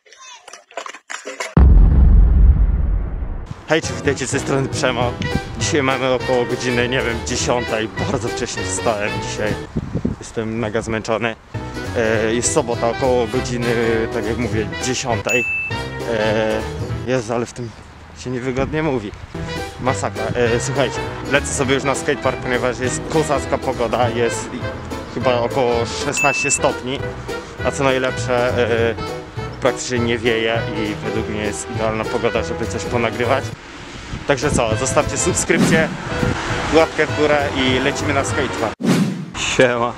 Hej, czy witajcie, z tej strony Przemo. Dzisiaj mamy około godziny, nie wiem, 10. Bardzo wcześnie wstałem dzisiaj. Jestem mega zmęczony. Jest sobota, około godziny, tak jak mówię, 10. Jest, ale w tym się niewygodnie mówi. Masakra. Słuchajcie, lecę sobie już na skatepark, ponieważ jest kozacka pogoda. Jest chyba około 16 stopni. A co najlepsze, praktycznie nie wieje i według mnie jest idealna pogoda, żeby coś ponagrywać. Także co, zostawcie subskrypcję, łapkę w górę i lecimy na skatepark. Siema.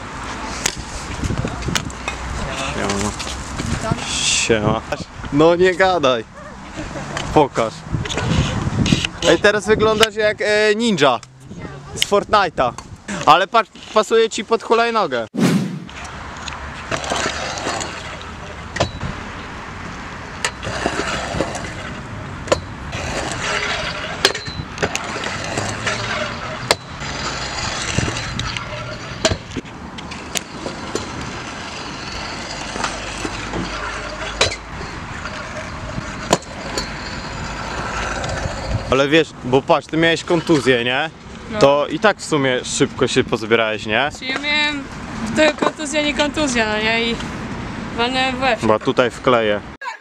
Siema. Siema. No nie gadaj. Pokaż. Ej, teraz wyglądasz jak ninja z Fortnite'a. Ale patrz, pasuje ci pod hulajnogę. Ale wiesz, bo patrz, ty miałeś kontuzję, nie? No. To i tak w sumie szybko się pozbierałeś, nie? Czyli ja miałem to kontuzja, nie kontuzja, no nie? I walnąłem w łeb. Bo tutaj wkleję.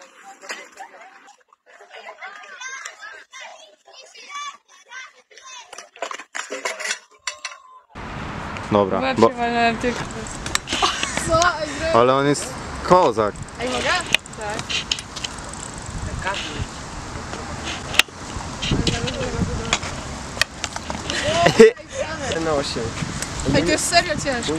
Dobra, W łeb bo, się walnąłem tylko. ale on jest kozak. Ej, mogę? Tak. Ej, to jest serio ciężkie.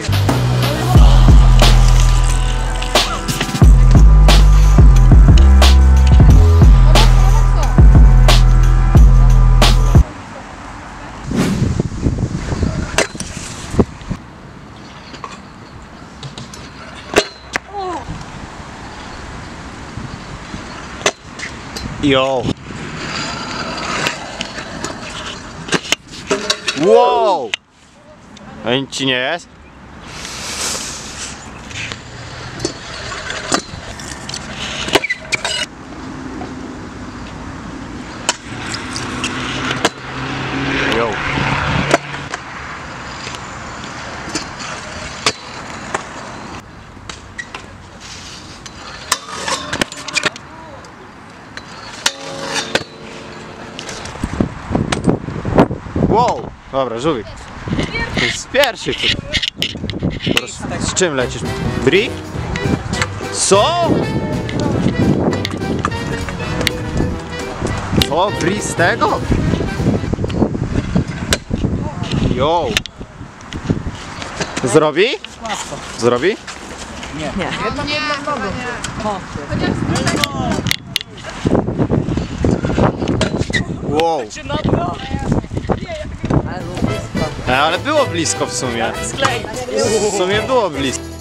Yo. Wow! A nic ci nie jest? Yo. Wow! Dobra, żółwik. To jest pierwszy. Z czym lecisz? Bri? Co? Co? Bri z tego? Yo! Zrobi? Zrobi? Wow! Ale było blisko w sumie. W sumie było blisko.